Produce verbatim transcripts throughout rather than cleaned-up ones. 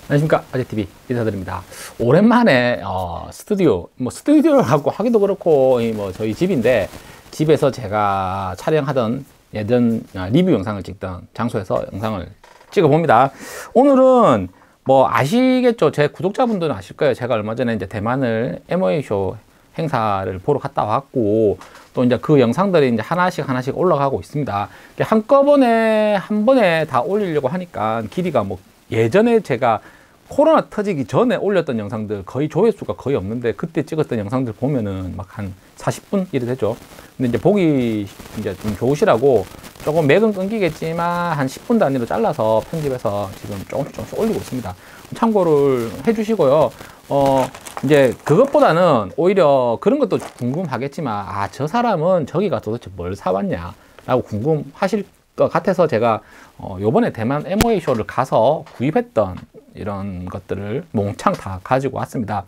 안녕하십니까, 아재티비 인사드립니다. 오랜만에 어, 스튜디오, 뭐 스튜디오를 갖고 하기도 그렇고 이 뭐 저희 집인데, 집에서 제가 촬영하던 예전 리뷰 영상을 찍던 장소에서 영상을 찍어 봅니다. 오늘은 뭐 아시겠죠? 제 구독자분들은 아실 거예요. 제가 얼마 전에 이제 대만을 엠오에이쇼 행사를 보러 갔다 왔고, 또 이제 그 영상들이 이제 하나씩 하나씩 올라가고 있습니다. 한꺼번에 한 번에 다 올리려고 하니까 길이가 뭐 예전에 제가 코로나 터지기 전에 올렸던 영상들 거의 조회수가 거의 없는데, 그때 찍었던 영상들 보면은 막 한 사십 분 이래 되죠. 근데 이제 보기 이제 좀 좋으시라고 조금 맥은 끊기겠지만 한 십 분 단위로 잘라서 편집해서 지금 조금씩 조금씩 올리고 있습니다. 참고를 해주시고요. 어 이제 그것보다는 오히려 그런 것도 궁금하겠지만, 아, 저 사람은 저기 가서 도대체 뭘 사왔냐 라고 궁금하실 것 같아서 제가 어 요번에 대만 엠오에이쇼를 가서 구입했던 이런 것들을 몽창 다 가지고 왔습니다.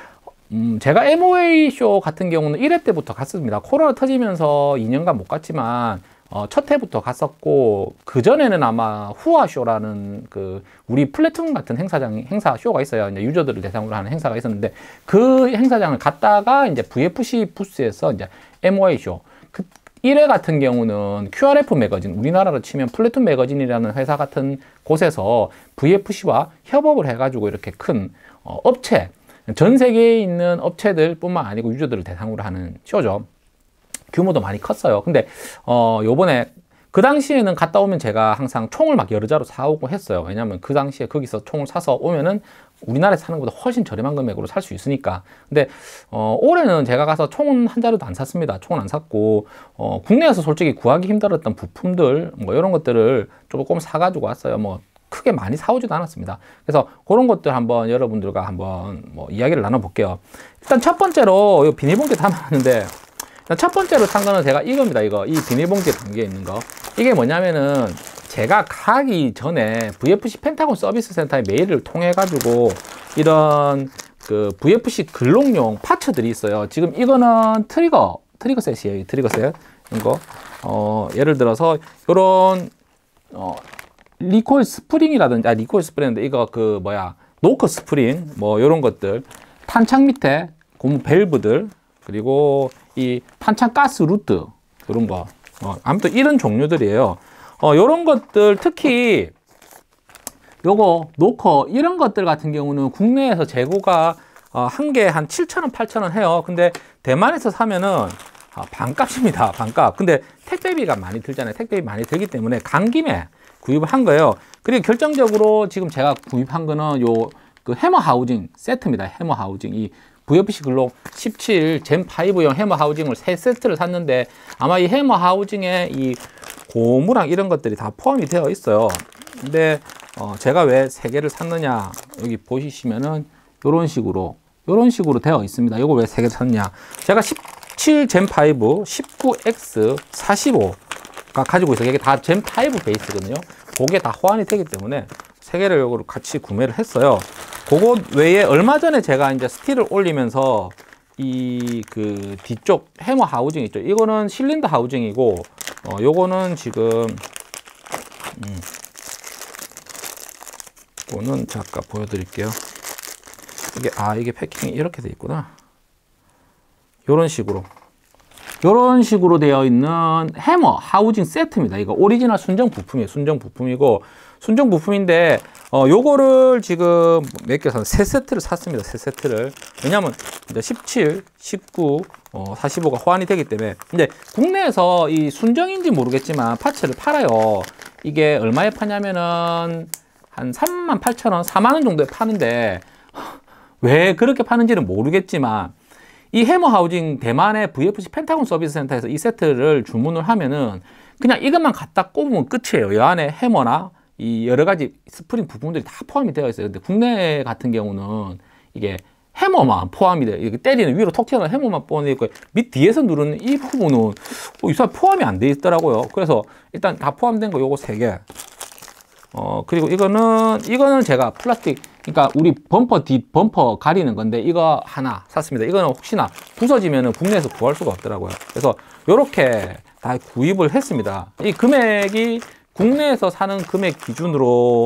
음, 제가 엠오에이쇼 같은 경우는 일 회 때부터 갔습니다. 코로나 터지면서 이 년간 못 갔지만 어, 첫 회부터 갔었고, 그 전에는 아마 후아쇼라는 그 우리 플래툰 같은 행사장 행사 쇼가 있어요. 이제 유저들을 대상으로 하는 행사가 있었는데, 그 행사장을 갔다가 이제 브이에프씨 부스에서 이제 엠오에이쇼 그 일 회 같은 경우는 큐알에프 매거진, 우리나라로 치면 플래툰 매거진이라는 회사 같은 곳에서 브이에프씨와 협업을 해가지고 이렇게 큰 어, 업체, 전 세계에 있는 업체들 뿐만 아니고 유저들을 대상으로 하는 쇼죠. 규모도 많이 컸어요. 근데 어 요번에 그 당시에는 갔다 오면 제가 항상 총을 막 여러 자루 사오고 했어요. 왜냐면 그 당시에 거기서 총을 사서 오면은 우리나라에서 사는 것보다 훨씬 저렴한 금액으로 살 수 있으니까. 근데 어 올해는 제가 가서 총은 한 자루도 안 샀습니다. 총은 안 샀고, 어 국내에서 솔직히 구하기 힘들었던 부품들 뭐 이런 것들을 조금 사가지고 왔어요. 뭐 크게 많이 사오지도 않았습니다. 그래서 그런 것들 한번 여러분들과 한번 뭐 이야기를 나눠볼게요. 일단 첫 번째로 이 비닐봉지에 담았는데, 첫 번째로 산 거는 제가 이겁니다. 이거 이 비닐봉지에 담겨 있는 거, 이게 뭐냐면은 제가 가기 전에 브이에프씨 펜타곤 서비스 센터에 메일을 통해 가지고 이런 그 브이에프씨 근록용 파츠들이 있어요. 지금 이거는 트리거 트리거 셋이에요. 트리거 셋 이거 어 예를 들어서 이런 어 리콜 스프링이라든지, 아 리콜 스프링인데 이거 그 뭐야 노커 스프링 뭐 이런 것들, 탄창 밑에 고무 밸브들, 그리고 이 탄창 가스 루트 이런 거, 어, 아무튼 이런 종류들이에요. 어, 이런 것들, 특히 요거 노커 이런 것들 같은 경우는 국내에서 재고가 어, 한 개 한 칠천 원, 팔천 원 해요. 근데 대만에서 사면은 어, 반값입니다. 반값. 근데 택배비가 많이 들잖아요. 택배비 많이 들기 때문에 간 김에 구입을 한 거예요. 그리고 결정적으로 지금 제가 구입한 거는 요 그 해머 하우징 세트입니다. 해머 하우징, 이 브이에프씨 글록 십칠 젠 파이브용 해머 하우징을 세 세트를 샀는데, 아마 이 해머 하우징에 이 고무랑 이런 것들이 다 포함이 되어 있어요. 근데 어 제가 왜 세 개를 샀느냐, 여기 보시면은 이런 식으로 이런 식으로 되어 있습니다. 이걸 왜 세 개 샀냐, 제가 십칠 젠 파이브, 십구 엑스, 사십오가 가지고 있어요. 이게 다 젠 파이브 베이스거든요. 그게 다 호환이 되기 때문에 세 개를 이걸 같이 구매를 했어요. 그거 외에 얼마 전에 제가 이제 스틸을 올리면서 이 그 뒤쪽 해머 하우징 있죠. 이거는 실린더 하우징이고, 어 요거는 지금 음 이거는 잠깐 보여드릴게요. 이게 아 이게 패킹이 이렇게 돼 있구나. 요런 식으로 요런 식으로 되어 있는 해머 하우징 세트입니다. 이거 오리지널 순정 부품이에요. 순정 부품이고, 순정 부품인데 어 요거를 지금 몇 개 샀어요? 세 세트를 샀습니다. 세 세트를. 왜냐면 이제 십칠, 십구, 어, 사십오가 호환이 되기 때문에. 근데 국내에서 이 순정인지 모르겠지만 파츠를 팔아요. 이게 얼마에 파냐면은 한 삼만 팔천 원, 사만 원 정도에 파는데, 왜 그렇게 파는지는 모르겠지만 이 해머 하우징 대만의 브이에프씨 펜타곤 서비스 센터에서 이 세트를 주문을 하면은 그냥 이것만 갖다 꼽으면 끝이에요. 이 안에 해머나 이 여러 가지 스프링 부품들이 다 포함이 되어 있어요. 근데 국내 같은 경우는 이게 해머만 포함이 돼요. 이렇게 때리는 위로 톡 튀어나오는 해머만 포함되어 있고, 밑 뒤에서 누르는 이 부분은 어, 이 사람 포함이 안 돼 있더라고요. 그래서 일단 다 포함된 거 요거 세 개. 어 그리고 이거는 이거는 제가 플라스틱, 그러니까 우리 범퍼 뒷 범퍼 가리는 건데 이거 하나 샀습니다. 이거는 혹시나 부서지면은 국내에서 구할 수가 없더라고요. 그래서 요렇게 다 구입을 했습니다. 이 금액이 국내에서 사는 금액 기준으로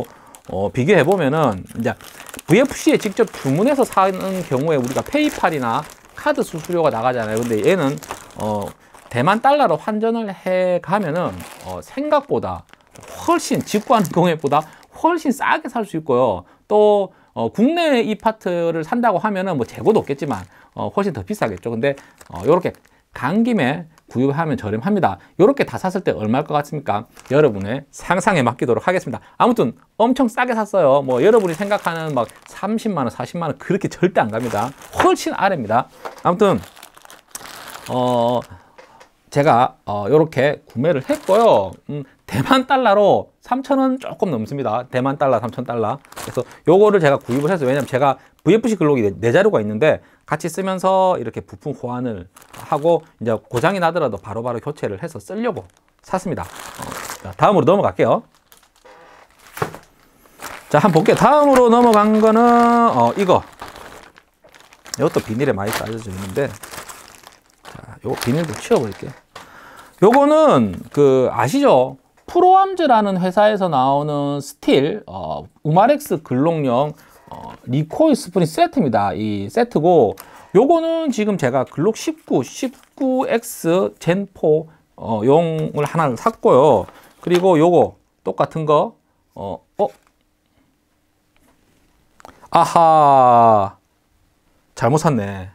어, 비교해 보면은 이제 브이에프씨에 직접 주문해서 사는 경우에 우리가 페이팔이나 카드 수수료가 나가잖아요. 근데 얘는 어, 대만 달러로 환전을 해 가면은 어, 생각보다 훨씬 직구하는 경우에보다 훨씬 싸게 살 수 있고요. 또 어, 국내 이 파트를 산다고 하면은 뭐 재고도 없겠지만 어, 훨씬 더 비싸겠죠. 근데 어, 요렇게 간 김에 구입하면 저렴합니다. 요렇게 다 샀을 때 얼마일 것 같습니까? 여러분의 상상에 맡기도록 하겠습니다. 아무튼 엄청 싸게 샀어요. 뭐 여러분이 생각하는 막 삼십만 원, 사십만 원 그렇게 절대 안 갑니다. 훨씬 아래입니다. 아무튼 어 제가 어 요렇게 구매를 했고요. 음, 대만 달러로 삼천 원 조금 넘습니다. 대만 달러 삼천 달러. 그래서 요거를 제가 구입을 했어요. 왜냐면 제가 브이에프씨 글록이 네 자료가 있는데 같이 쓰면서 이렇게 부품 호환을 하고 이제 고장이 나더라도 바로바로 바로 교체를 해서 쓰려고 샀습니다. 어, 자, 다음으로 넘어갈게요. 자, 한번 볼게요. 다음으로 넘어간 거는 어, 이거. 이것도 비닐에 많이 쌓여져 있는데, 자, 요거 비닐도 치워버릴게요. 요거는 그 아시죠? 프로암즈라는 회사에서 나오는 스틸 어, 우마렉스 글록용 어, 리코일 스프링 세트입니다. 이 세트고 요거는 지금 제가 글록 십구, 십구 엑스 젠 사 어, 용을 하나를 샀고요. 그리고 요거 똑같은 거 어, 어? 아하 잘못 샀네.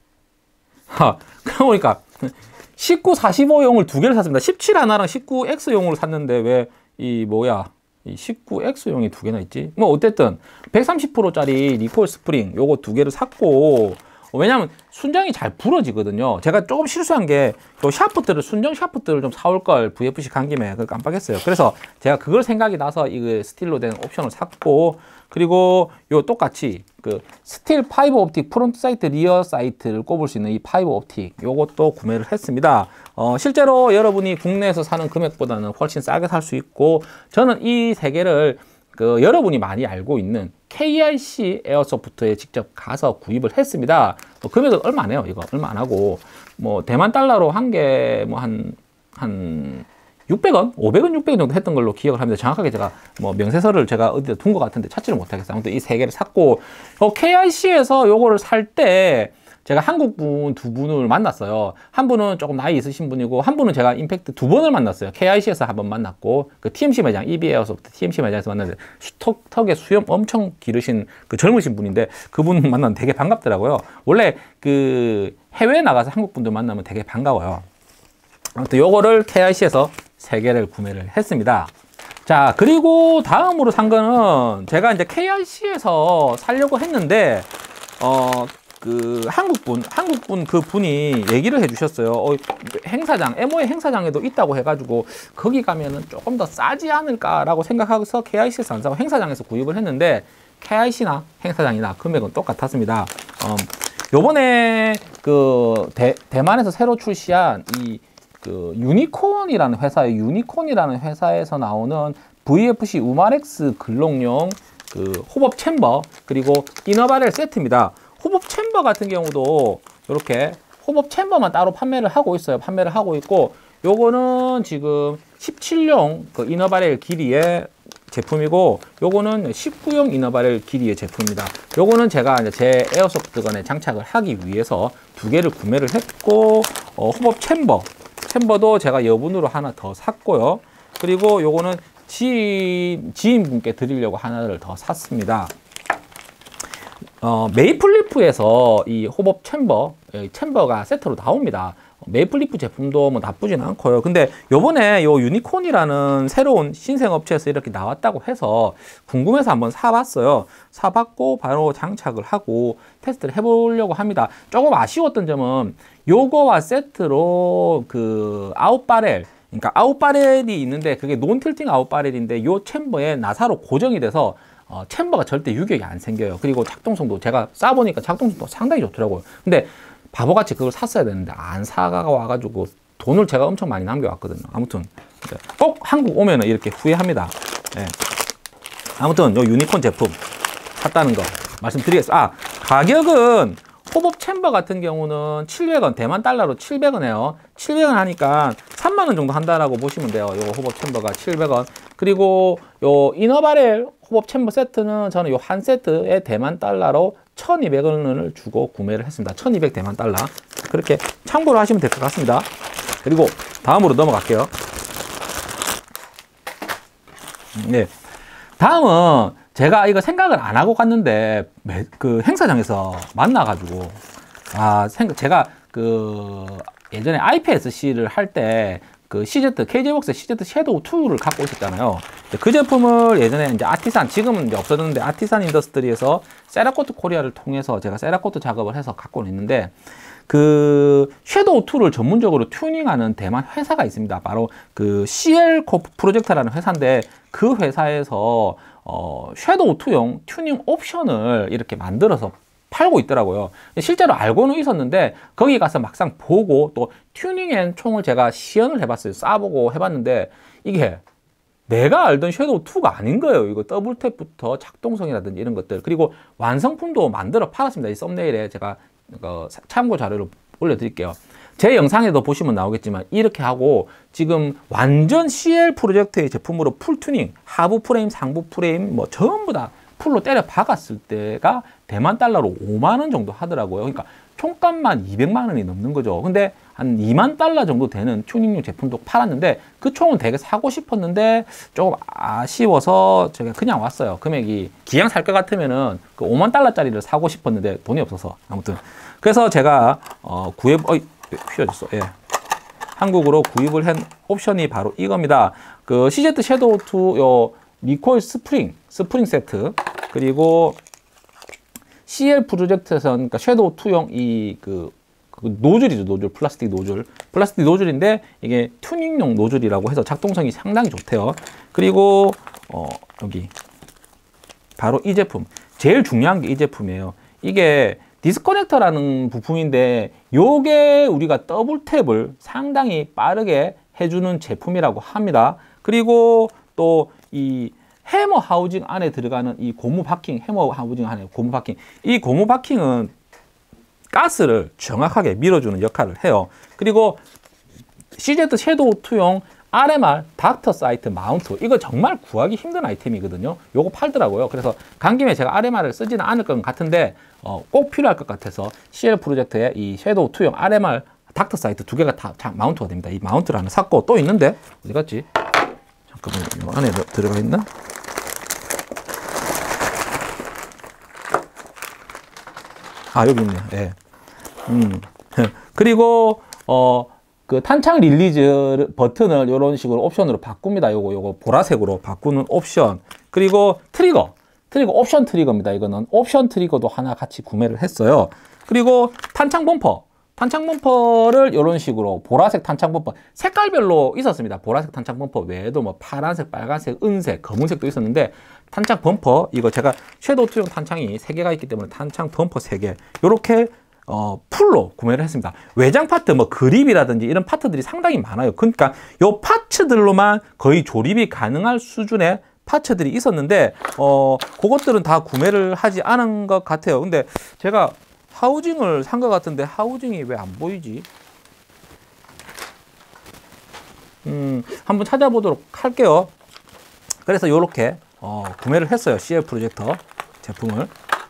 하, 그러고 보니까 십구, 사십오 용을 두 개를 샀습니다. 십칠 하나랑 십구 엑스 용을 샀는데 왜 이 뭐야 이 십구 엑스 용이 두 개나 있지? 뭐 어쨌든 백삼십 퍼센트짜리 리콜 스프링 요거 두 개를 샀고, 왜냐면 순정이 잘 부러지거든요. 제가 조금 실수한 게 요 샤프트를 순정 샤프트를 좀 사올 걸 브이에프씨 간 김에 그걸 깜빡했어요. 그래서 제가 그걸 생각이 나서 이 스틸로 된 옵션을 샀고, 그리고 요 똑같이 그 스틸 파이버 옵틱 프론트 사이트 리어 사이트를 꼽을 수 있는 이 파이버 옵틱 요것도 구매를 했습니다. 어, 실제로 여러분이 국내에서 사는 금액보다는 훨씬 싸게 살 수 있고, 저는 이 세 개를 그 여러분이 많이 알고 있는 케이아이씨 에어소프트에 직접 가서 구입을 했습니다. 뭐 금액은 얼마 안 해요. 이거 얼마 안 하고 뭐 대만 달러로 한 개 뭐 한 한 육백 원, 오백 원, 육백 원 정도 했던 걸로 기억을 합니다. 정확하게 제가 뭐 명세서를 제가 어디다 둔 것 같은데 찾지를 못하겠어요. 아무튼 이 세 개를 샀고, 어, 케이아이씨에서 요거를 살 때 제가 한국 분 두 분을 만났어요. 한 분은 조금 나이 있으신 분이고, 한 분은 제가 임팩트 두 번을 만났어요. 케이아이씨에서 한 번 만났고, 그 티엠씨 매장, 이비에어소프트 티엠씨 매장에서 만났는데, 턱, 턱에 수염 엄청 기르신 그 젊으신 분인데, 그분 만나면 되게 반갑더라고요. 원래 그 해외에 나가서 한국 분들 만나면 되게 반가워요. 아무튼 요거를 케이아이씨에서 세 개를 구매를 했습니다. 자, 그리고 다음으로 산 거는 제가 이제 케이아이씨에서 살려고 했는데, 어, 그 한국분, 한국분 그 분이 얘기를 해주셨어요. 어, 행사장, 엠오에이 행사장에도 있다고 해가지고 거기 가면은 조금 더 싸지 않을까라고 생각해서 케이아이씨에서 안 사고 행사장에서 구입을 했는데, 케이아이씨나 행사장이나 금액은 똑같았습니다. 어, 요번에 그 대, 대만에서 새로 출시한 이 그 유니콘이라는 회사의 유니콘이라는 회사에서 나오는 브이에프씨 우마렉스 글록용 그 호법 챔버 그리고 이너바렐 세트입니다. 호법 챔버 같은 경우도 이렇게 호법 챔버만 따로 판매를 하고 있어요. 판매를 하고 있고, 요거는 지금 십칠 용 그 이너바렐 길이의 제품이고, 요거는 십구 용 이너바렐 길이의 제품입니다. 요거는 제가 이제 제 에어소프트건에 장착을 하기 위해서 두 개를 구매를 했고, 어, 호법 챔버 챔버도 제가 여분으로 하나 더 샀고요. 그리고 요거는 지인, 지인분께 드리려고 하나를 더 샀습니다. 어, 메이플리프에서 이 호법 챔버, 챔버가 세트로 나옵니다. 메이플리프 제품도 뭐 나쁘진 않고요. 근데 요번에 요 유니콘이라는 새로운 신생 업체에서 이렇게 나왔다고 해서 궁금해서 한번 사봤어요. 사봤고 바로 장착을 하고 테스트를 해보려고 합니다. 조금 아쉬웠던 점은 요거와 세트로 그 아웃바렐, 그러니까 아웃바렐이 있는데 그게 논틸팅 아웃바렐인데 요 챔버에 나사로 고정이 돼서 어, 챔버가 절대 유격이 안 생겨요. 그리고 작동성도 제가 쏴보니까 작동성도 상당히 좋더라고요. 근데 바보같이 그걸 샀어야 되는데 안 사가 와가지고 돈을 제가 엄청 많이 남겨왔거든요. 아무튼 꼭 한국 오면은 이렇게 후회합니다. 네. 아무튼 요 유니콘 제품 샀다는 거 말씀드리겠습니다. 아, 가격은 호법 챔버 같은 경우는 칠백 원, 대만 달러로 칠백 원이에요. 칠백 원 하니까 삼만 원 정도 한다라고 보시면 돼요. 요 호법 챔버가 칠백 원. 그리고 요 이너바렐 호법 챔버 세트는 저는 요 한 세트에 대만 달러로 천이백 원을 주고 구매를 했습니다. 천이백 대만 달러. 그렇게 참고로 하시면 될 것 같습니다. 그리고 다음으로 넘어갈게요. 네. 다음은 제가 이거 생각을 안 하고 갔는데 그 행사장에서 만나가지고 아 생각 제가 그 예전에 아이피에스씨를 할 때 그 씨제트 케이제이웍스 씨제트 섀도우 투를 갖고 있었잖아요. 그 제품을 예전에 이제 아티산 지금은 이제 없어졌는데 아티산 인더스트리에서 세라코트 코리아를 통해서 제가 세라코트 작업을 해서 갖고 있는데 그 섀도우 투를 전문적으로 튜닝하는 대만 회사가 있습니다. 바로 그 씨엘 코프 프로젝트라는 회사인데 그 회사에서 어, 섀도우 투용 튜닝 옵션을 이렇게 만들어서 팔고 있더라고요. 실제로 알고는 있었는데 거기 가서 막상 보고 또 튜닝 앤 총을 제가 시연을 해봤어요. 쏴보고 해봤는데 이게 내가 알던 섀도우 투가 아닌 거예요. 이거 더블 탭부터 작동성이라든지 이런 것들 그리고 완성품도 만들어 팔았습니다. 이 썸네일에 제가 어, 참고 자료를 올려드릴게요. 제 영상에도 보시면 나오겠지만 이렇게 하고 지금 완전 씨엘 프로젝트의 제품으로 풀 튜닝 하부 프레임 상부 프레임 뭐 전부 다 풀로 때려 박았을 때가 대만 달러로 오만 원 정도 하더라고요. 그러니까 총값만 이백만 원이 넘는 거죠. 근데 한 이만 달러 정도 되는 튜닝용 제품도 팔았는데 그 총은 되게 사고 싶었는데 조금 아쉬워서 제가 그냥 왔어요. 금액이 기왕 살 것 같으면은 그 오만 달러짜리를 사고 싶었는데 돈이 없어서 아무튼 그래서 제가 어 구입 어이 휘어졌어. 예. 한국으로 구입을 한 옵션이 바로 이겁니다. 그 씨제트 섀도우 투 요 리콜 스프링 스프링 세트 그리고 씨엘 프로젝트에서 그러니까 섀도우 투용 이 그 그 노즐이죠. 노즐 플라스틱 노즐 플라스틱 노즐인데 이게 튜닝용 노즐이라고 해서 작동성이 상당히 좋대요. 그리고 어 여기 바로 이 제품 제일 중요한 게 이 제품이에요. 이게 디스커넥터라는 부품인데 요게 우리가 더블 탭을 상당히 빠르게 해주는 제품이라고 합니다. 그리고 또 이 해머 하우징 안에 들어가는 이 고무 바킹, 해머 하우징 안에 고무 바킹, 이 고무 바킹은 가스를 정확하게 밀어주는 역할을 해요. 그리고 씨제트 섀도우 투용 알엠알 닥터 사이트 마운트, 이거 정말 구하기 힘든 아이템이거든요. 요거 팔더라고요. 그래서 간 김에 제가 알엠알을 쓰지는 않을 것 같은데 어, 꼭 필요할 것 같아서 씨엘 프로젝트에 이 섀도우 투용 알엠알 닥터 사이트 두 개가 다 마운트가 됩니다. 이 마운트를 하나 샀고 또 있는데 어디 갔지? 잠깐만, 안에 들어가 있나? 아, 여기 있네요. 예. 음. 그리고, 어, 그 탄창 릴리즈 버튼을 이런 식으로 옵션으로 바꿉니다. 요거, 요거 보라색으로 바꾸는 옵션. 그리고 트리거. 트리거, 옵션 트리거입니다. 이거는 옵션 트리거도 하나 같이 구매를 했어요. 그리고 탄창 범퍼. 탄창 범퍼를 이런 식으로 보라색 탄창 범퍼 색깔별로 있었습니다. 보라색 탄창 범퍼 외에도 뭐 파란색, 빨간색, 은색, 검은색도 있었는데 탄창 범퍼 이거 제가 섀도우 투용 탄창이 세 개가 있기 때문에 탄창 범퍼 세 개 이렇게 어, 풀로 구매를 했습니다. 외장 파트 뭐 그립이라든지 이런 파트들이 상당히 많아요. 그러니까 요 파츠들로만 거의 조립이 가능할 수준의 파츠들이 있었는데 어, 그것들은 다 구매를 하지 않은 것 같아요. 근데 제가 하우징을 산 것 같은데 하우징이 왜 안 보이지? 음, 한번 찾아보도록 할게요. 그래서 이렇게 어, 구매를 했어요. 씨엘 프로젝터 제품을.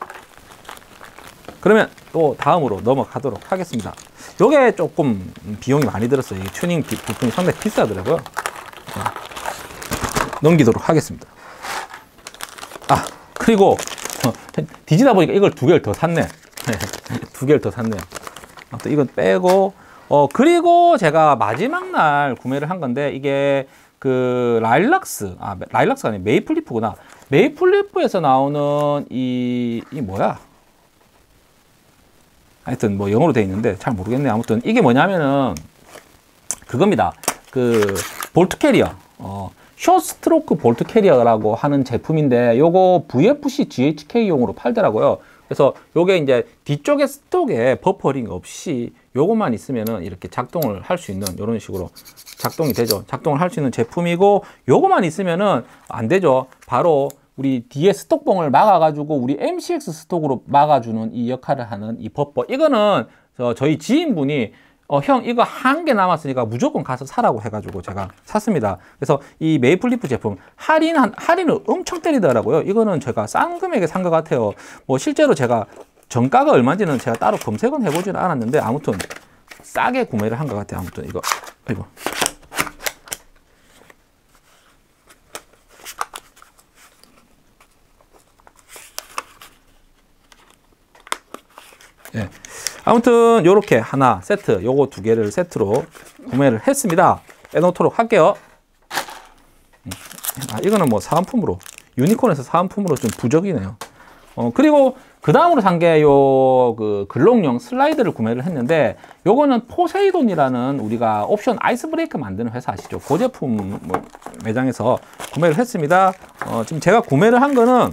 그러면 또 다음으로 넘어가도록 하겠습니다. 요게 조금 비용이 많이 들었어요. 이 튜닝 부품이 상당히 비싸더라고요. 자, 넘기도록 하겠습니다. 아, 그리고 어, 뒤지다 보니까 이걸 두 개를 더 샀네. 두 개를 더 샀네요. 아무튼 이건 빼고 어 그리고 제가 마지막 날 구매를 한 건데 이게 그 라일락스 아 라일락스가 아니라 메이플리프구나. 메이플리프에서 나오는 이, 이 뭐야? 하여튼 뭐 영어로 돼 있는데 잘 모르겠네. 아무튼 이게 뭐냐면은 그겁니다. 그 볼트 캐리어 어 숏스트로크 볼트 캐리어라고 하는 제품인데 요거 브이에프씨 지에이치케이용으로 팔더라고요. 그래서 요게 이제 뒤쪽에 스톡에 버퍼링 없이 요것만 있으면은 이렇게 작동을 할 수 있는 이런 식으로 작동이 되죠. 작동을 할 수 있는 제품이고 요것만 있으면은 안 되죠. 바로 우리 뒤에 스톡봉을 막아가지고 우리 엠씨엑스 스톡으로 막아주는 이 역할을 하는 이 버퍼. 이거는 저 저희 지인분이 어, 형 이거 한 개 남았으니까 무조건 가서 사라고 해가지고 제가 샀습니다. 그래서 이 메이플리프 제품 할인 할인을 엄청 때리더라고요. 이거는 제가 싼 금액에 산 것 같아요. 뭐 실제로 제가 정가가 얼마인지는 제가 따로 검색은 해보지는 않았는데 아무튼 싸게 구매를 한 것 같아요. 아무튼 이거 이거 예. 아무튼 요렇게 하나 세트, 요거 두 개를 세트로 구매를 했습니다. 빼놓도록 할게요. 아, 이거는 뭐 사은품으로, 유니콘에서 사은품으로 좀 부적이네요. 어, 그리고 그 다음으로 산 게 요 그 글록용 슬라이드를 구매를 했는데, 요거는 포세이돈이라는 우리가 옵션 아이스 브레이크 만드는 회사 아시죠? 그 제품 뭐 매장에서 구매를 했습니다. 어, 지금 제가 구매를 한 거는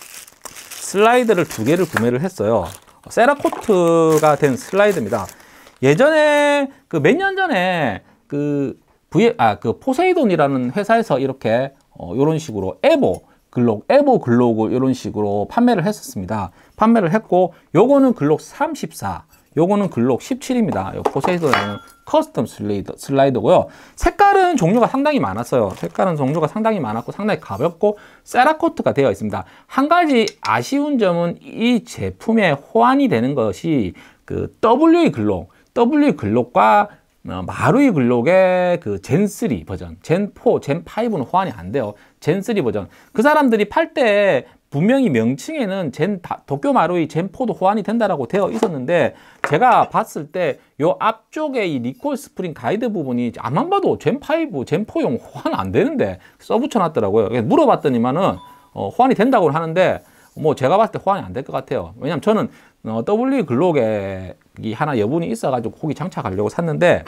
슬라이드를 두 개를 구매를 했어요. 세라코트가 된 슬라이드입니다. 예전에 그 몇 년 전에 그 V 아 그 포세이돈이라는 회사에서 이렇게 어 요런 식으로 에보 글록 에보 글록을 이런 식으로 판매를 했었습니다. 판매를 했고, 요거는 글록 삼십사, 요거는 글록 십칠입니다. 요 포세이돈이라는 커스텀 슬라이더, 슬라이더고요. 색깔은 종류가 상당히 많았어요. 색깔은 종류가 상당히 많았고 상당히 가볍고 세라코트가 되어 있습니다. 한 가지 아쉬운 점은 이 제품에 호환이 되는 것이 그 더블유이 글록, 더블유이 글록과 어, 마루이 글록의 그 젠 쓰리 버전, 젠 사, 젠 오는 호환이 안 돼요. 젠 쓰리 버전. 그 사람들이 팔 때 분명히 명칭에는 젠 도쿄 마루이 젠 사도 호환이 된다라고 되어 있었는데, 제가 봤을 때 요 앞쪽에 이 리콜 스프링 가이드 부분이 안만 봐도 젠 오, 젠 사용 호환 안 되는데 써붙여 놨더라고요. 그래서 물어봤더니만은 어, 호환이 된다고 하는데, 뭐 제가 봤을 때 호환이 안 될 것 같아요. 왜냐면 저는 어, 더블유이 글록에 이 하나 여분이 있어가지고 거기 장착하려고 샀는데,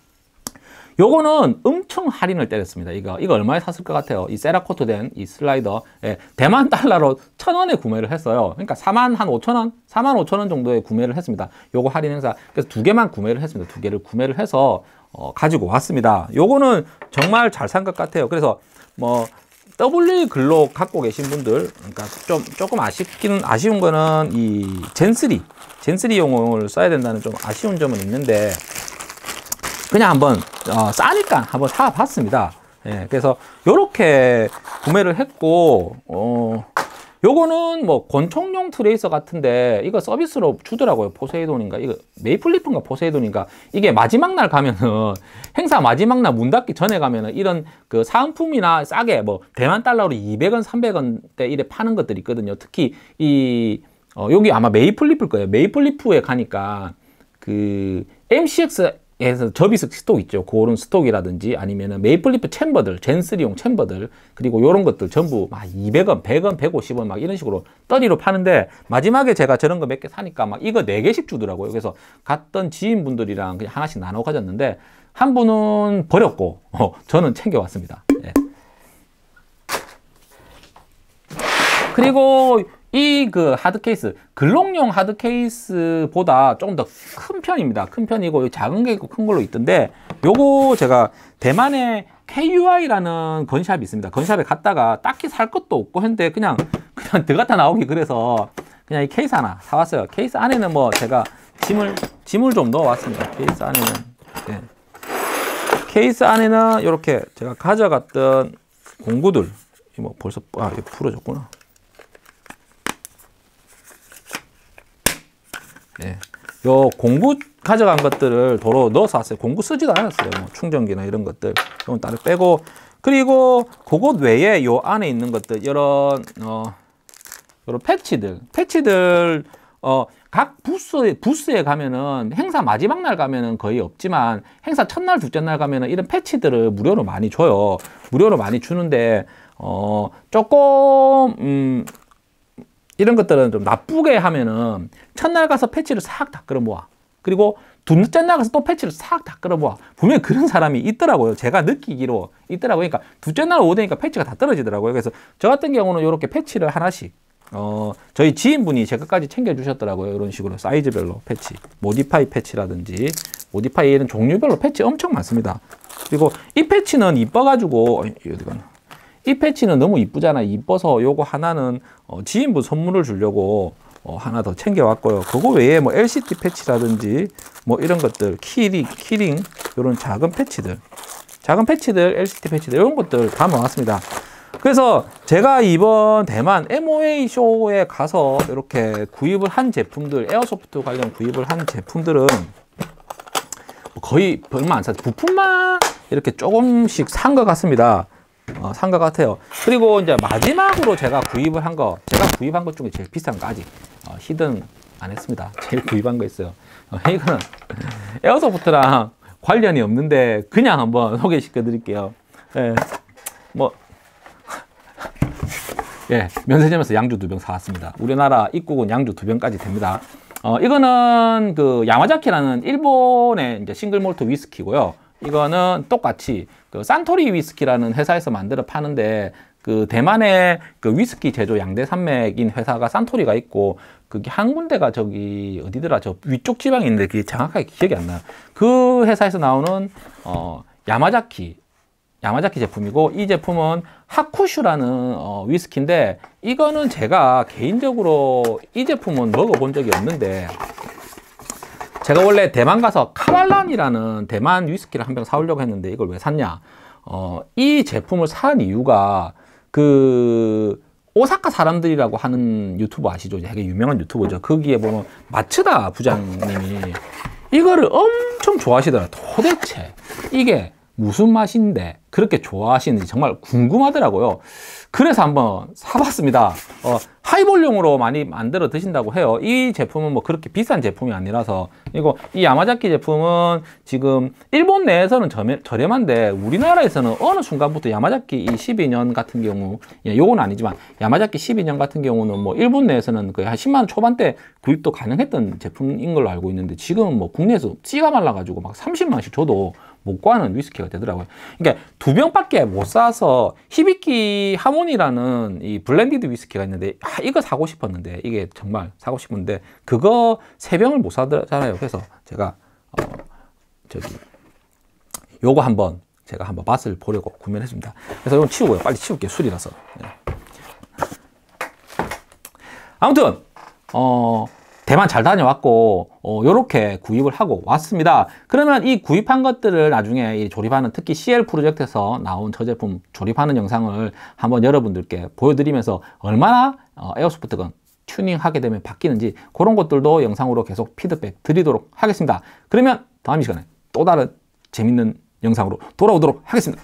요거는 엄청 할인을 때렸습니다. 이거 이거 얼마에 샀을 것 같아요? 이 세라코트 된 이 슬라이더, 예, 대만 달러로 천 원에 구매를 했어요. 그러니까 사만 한 오천 원, 사만 오천 원 정도에 구매를 했습니다. 요거 할인 행사. 그래서 두 개만 구매를 했습니다. 두 개를 구매를 해서 어, 가지고 왔습니다. 요거는 정말 잘 산 것 같아요. 그래서 뭐 더블유이 글록 갖고 계신 분들, 그러니까 좀 조금 아쉽기는 아쉬운 거는 이 젠 쓰리, 젠 쓰리용을 써야 된다는 좀 아쉬운 점은 있는데, 그냥 한번 어, 싸니까 한번 사봤습니다. 예, 그래서 요렇게 구매를 했고, 어, 요거는 뭐 권총용 트레이서 같은데 이거 서비스로 주더라고요. 포세이돈인가 이거 메이플리프인가 포세이돈인가, 이게 마지막 날 가면은 행사 마지막 날 문 닫기 전에 가면은 이런 그 사은품이나 싸게 뭐 대만 달러로 이백 원, 삼백 원대 이래 파는 것들이 있거든요. 특히 이 어, 여기 아마 메이플리프일 거예요. 메이플리프에 가니까 그 엠씨엑스 에서 접이식 스톡 있죠. 그런 스톡이라든지 아니면은 메이플리프 챔버들, 젠 쓰리용 챔버들, 그리고 요런 것들 전부 막 이백 원, 백 원, 백오십 원 막 이런 식으로 떠리로 파는데, 마지막에 제가 저런 거 몇 개 사니까 막 이거 네 개씩 주더라고요. 그래서 갔던 지인분들이랑 그냥 하나씩 나눠 가졌는데, 한 분은 버렸고 어, 저는 챙겨왔습니다. 예. 그리고 이 그 하드 케이스, 글록용 하드 케이스보다 조금 더 큰 편입니다. 큰 편이고 작은 게 있고 큰 걸로 있던데, 요거 제가 대만에 케이유아이라는 건샵이 있습니다. 건샵에 갔다가 딱히 살 것도 없고 했는데 그냥 그냥 들어갔다 나오기 그래서 그냥 이 케이스 하나 사왔어요. 케이스 안에는 뭐 제가 짐을 짐을 좀 넣어왔습니다. 케이스 안에는 네. 케이스 안에는 이렇게 제가 가져갔던 공구들, 뭐 벌써 아 이거 풀어졌구나. 예, 요 공구 가져간 것들을 도로 넣어서 왔어요. 공구 쓰지도 않았어요. 뭐 충전기나 이런 것들 이건 따로 빼고, 그리고 그것 외에 요 안에 있는 것들, 이런 어 이런 패치들, 패치들 어 각 부스 부스에 가면은 행사 마지막 날 가면은 거의 없지만 행사 첫날 둘째 날 가면은 이런 패치들을 무료로 많이 줘요. 무료로 많이 주는데 어 조금 음. 이런 것들은 좀 나쁘게 하면은 첫날 가서 패치를 싹 다 끌어 모아, 그리고 둘째 날 가서 또 패치를 싹 다 끌어 모아. 분명히 그런 사람이 있더라고요. 제가 느끼기로 있더라고요. 그러니까 둘째 날 오되니까 패치가 다 떨어지더라고요. 그래서 저 같은 경우는 이렇게 패치를 하나씩 어 저희 지인분이 제 것까지 챙겨 주셨더라고요. 이런 식으로 사이즈별로 패치, 모디파이 패치라든지 모디파이 이런 종류별로 패치 엄청 많습니다. 그리고 이 패치는 이뻐가지고 어디 가나? 이 패치는 너무 이쁘잖아. 이뻐서 요거 하나는 어, 지인분 선물을 주려고 어, 하나 더 챙겨왔고요. 그거 외에 뭐 엘시디 패치라든지 뭐 이런 것들, 키링, 키링 이런 작은 패치들, 작은 패치들, 엘시디 패치들 이런 것들 다 모았습니다. 그래서 제가 이번 대만 엠오에이 쇼에 가서 이렇게 구입을 한 제품들, 에어소프트 관련 구입을 한 제품들은 거의 얼마 안 샀어요. 부품만 이렇게 조금씩 산 것 같습니다. 어, 산 것 같아요. 그리고 이제 마지막으로 제가 구입을 한 거, 제가 구입한 것 중에 제일 비싼 거 아직 어, 히든 안 했습니다. 제일 구입한 거 있어요. 어, 이거는 에어소프트랑 관련이 없는데 그냥 한번 소개시켜 드릴게요. 예, 뭐, 예, 면세점에서 양주 두 병 사왔습니다. 우리나라 입국은 양주 두 병까지 됩니다. 어, 이거는 그 야마자키라는 일본의 이제 싱글 몰트 위스키고요. 이거는 똑같이 그 산토리 위스키라는 회사에서 만들어 파는데 그 대만의 그 위스키 제조 양대 산맥인 회사가 산토리가 있고 그게 한 군데가 저기 어디더라 저 위쪽 지방에 있는데 그게 정확하게 기억이 안 나요. 그 회사에서 나오는 어 야마자키 야마자키 제품이고 이 제품은 하쿠슈라는 어, 위스키인데 이거는 제가 개인적으로 이 제품은 먹어본 적이 없는데 제가 원래 대만 가서 카발란이라는 대만 위스키를 한 병 사오려고 했는데 이걸 왜 샀냐? 어, 이 제품을 산 이유가 그 오사카 사람들이라고 하는 유튜버 아시죠? 되게 유명한 유튜버죠. 거기에 보면 마츠다 부장님이 이거를 엄청 좋아하시더라고요. 도대체 이게 무슨 맛인데 그렇게 좋아하시는지 정말 궁금하더라고요. 그래서 한번 사봤습니다. 어, 하이볼용으로 많이 만들어 드신다고 해요. 이 제품은 뭐 그렇게 비싼 제품이 아니라서 이거 이 야마자키 제품은 지금 일본 내에서는 저렴한데 우리나라에서는 어느 순간부터 야마자키 이 십이 년 같은 경우 예, 요건 아니지만 야마자키 십이 년 같은 경우는 뭐 일본 내에서는 거의 한 십만 원 초반대 구입도 가능했던 제품인 걸로 알고 있는데 지금은 뭐 국내에서 씨가 말라가지고 막 삼십만 원씩 줘도 못 구하는 위스키가 되더라고요. 그러니까 두 병밖에 못 사서 히비키 하모니라는 이 블렌디드 위스키가 있는데 아, 이거 사고 싶었는데 이게 정말 사고 싶은데 그거 세 병을 못 사잖아요. 그래서 제가 어, 저기 요거 한번 제가 한번 맛을 보려고 구매했습니다. 그래서 이건 치우고요. 빨리 치울게요. 술이라서. 네. 아무튼 어. 대만 잘 다녀왔고 어, 요렇게 구입을 하고 왔습니다. 그러면 이 구입한 것들을 나중에 이 조립하는 특히 씨엘 프로젝트에서 나온 저 제품 조립하는 영상을 한번 여러분들께 보여드리면서 얼마나 어, 에어소프트건 튜닝하게 되면 바뀌는지 그런 것들도 영상으로 계속 피드백 드리도록 하겠습니다. 그러면 다음 시간에 또 다른 재밌는 영상으로 돌아오도록 하겠습니다.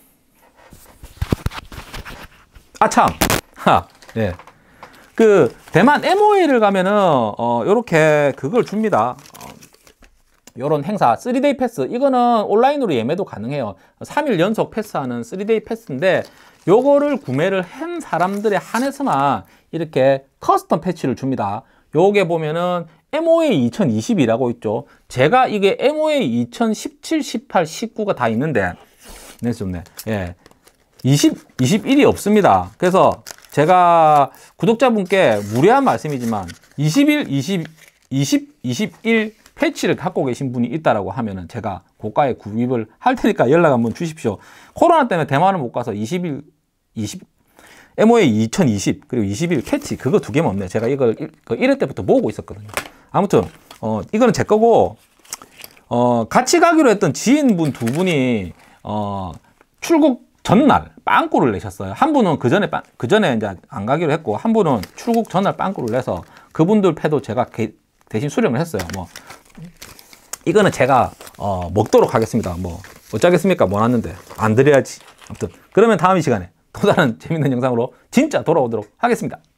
아참! 하! 예. 그 대만 엠오에이를 가면은 어 요렇게 그걸 줍니다. 어, 요런 행사 쓰리 데이 패스 이거는 온라인으로 예매도 가능해요. 삼 일 연속 패스하는 쓰리 데이 패스인데 요거를 구매를 한 사람들에 한해서만 이렇게 커스텀 패치를 줍니다. 요게 보면은 엠오에이 이천이십이라고 있죠. 제가 이게 엠오에이 이천십칠, 십팔, 십구가 다 있는데 네, 좋네. 예. 이십, 이십일이 없습니다. 그래서 제가 구독자분께 무례한 말씀이지만 이십일, 이십, 이십, 이십일 패치를 갖고 계신 분이 있다라고 하면은 제가 고가에 구입을 할 테니까 연락 한번 주십시오. 코로나 때문에 대만을 못 가서 이십일, 이십, 엠오에이 이천이십 그리고 이십일 패치 그거 두 개만 없네요. 제가 이걸 일 회 때부터 모으고 있었거든요. 아무튼 어 이거는 제 거고 어 같이 가기로 했던 지인분 두 분이 어 출국 전날 빵꾸를 내셨어요. 한 분은 그 전에 빵, 그 전에 이제 안 가기로 했고 한 분은 출국 전날 빵꾸를 내서 그분들 패도 제가 게, 대신 수령을 했어요. 뭐 이거는 제가 어, 먹도록 하겠습니다. 뭐 어쩌겠습니까? 뭐 왔는데 안 드려야지. 아무튼 그러면 다음 이 시간에 또 다른 재밌는 영상으로 진짜 돌아오도록 하겠습니다.